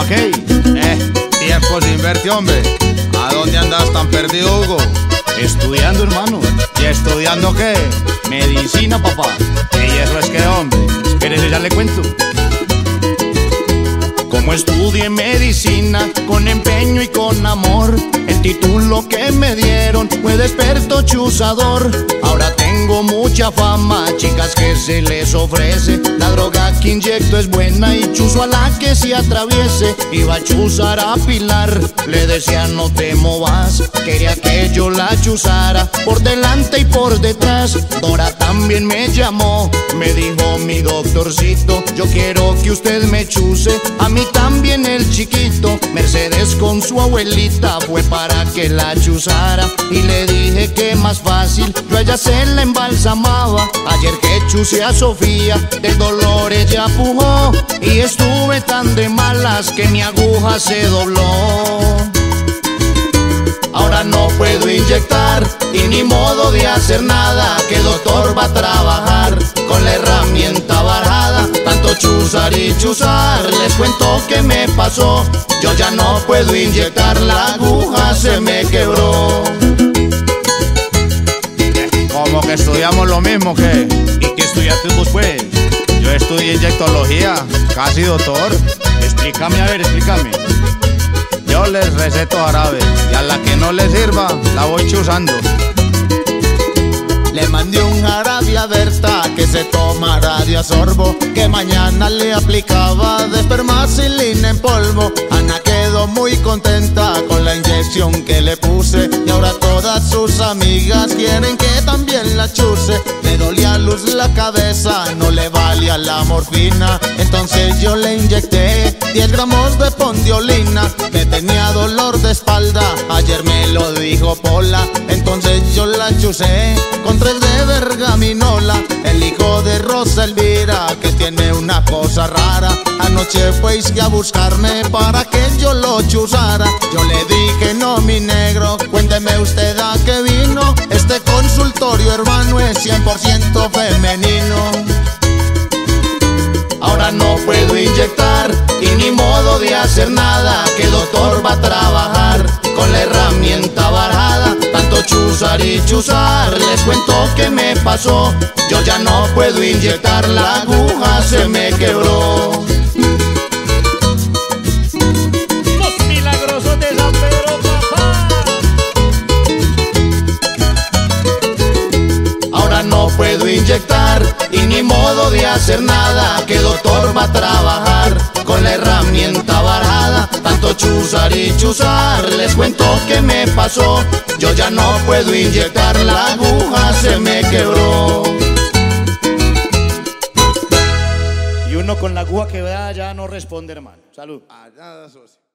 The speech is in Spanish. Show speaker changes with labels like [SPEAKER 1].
[SPEAKER 1] qué? Tiempo sin verte, hombre. ¿A dónde andas tan perdido, Hugo?
[SPEAKER 2] Estudiando, hermano.
[SPEAKER 1] ¿Y estudiando qué?
[SPEAKER 2] Medicina, papá.
[SPEAKER 1] ¿Y eso es qué, hombre?
[SPEAKER 2] Espérese, ya le cuento. Como estudié medicina con empeño y con amor, el título que me dieron fue de experto chuzador. Ahora tengo mucha fama, chicas que se les ofrece. La droga que inyecto es buena y chuzo a la que se atraviese. Iba a chuzar a Pilar, le decía no te movas. Quería que yo la chuzara por delante y por detrás. Dora también me llamó, me dijo mi doctorcito, yo quiero que usted me chuce, a mí también el chiquito. Mercedes con su abuelita fue para que la chuzara y le dije que más fácil, yo a ella se la embalsamaba. Ayer que chuce a Sofía, del dolor ella pujó y estuve tan de malas que mi aguja se dobló. Ahora no puedo inyectar y ni modo de hacer nada, que el doctor va a trabajar con la herramienta varada. Tanto chuzar y chuzar, les cuento que me pasó. Yo ya no puedo inyectar, la aguja se me quebró.
[SPEAKER 1] ¿Cómo que estudiamos lo mismo, qué?
[SPEAKER 2] ¿Y qué estudiaste vos, pues?
[SPEAKER 1] Yo estudié inyectología, casi doctor.
[SPEAKER 2] Explícame, a ver, explícame.
[SPEAKER 1] Yo les receto jarabe y a la que no le sirva la voy chuzando.
[SPEAKER 3] Le mandé un jarabe a Berta que se tomara de a sorbo, que mañana le aplicaba de espermacilina en polvo. Ana quedó muy contenta con la inyección que le puse y ahora todas sus amigas quieren que también la chuce. Le dolía luz la cabeza, no le valía la morfina, entonces yo le inyecté 10 gramos de pondiolina. Que tenía dolor de espalda, ayer me lo dijo Pola, entonces yo la chucé con 3 de vergaminola. El hijo de Rosa Elvira, que tiene una cosa rara, anoche fue a buscarme para que yo lo chuzara. Yo le dije no, mi negro, cuénteme usted a qué vino. Este consultorio, hermano, es 100% femenino. Ahora no puedo inyectar y ni modo de hacer nada, que el doctor va a trabajar con la herramienta varada. Tanto chuzar y chuzar, les cuento que me pasó. Yo ya no puedo inyectar, la aguja se me quebró.
[SPEAKER 4] Los milagrosos de San Pedro, papá.
[SPEAKER 3] Ahora no puedo inyectar y ni modo de hacer nada, que el doctor va a trabajar con la herramienta varada. Tanto chuzar y chuzar, les cuento que me pasó. Yo ya no puedo inyectar, la aguja se me quebró.
[SPEAKER 2] Y uno con la aguja quebrada ya no responde, hermano. Salud.
[SPEAKER 1] Allá, socio.